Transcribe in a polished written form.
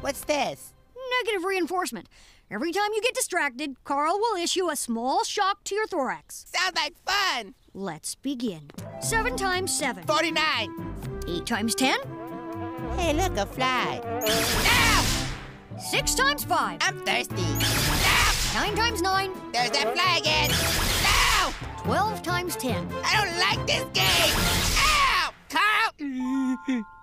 What's this? Negative reinforcement. Every time you get distracted, Carl will issue a small shock to your thorax. Sounds like fun. Let's begin. 7 times 7. 49. 8 times 10. Hey, look, a fly. Ow! 6 times 5. I'm thirsty. Ow! 9 times 9. There's that fly again. Ow! 12 times 10. I don't like this game. Ow! Carl!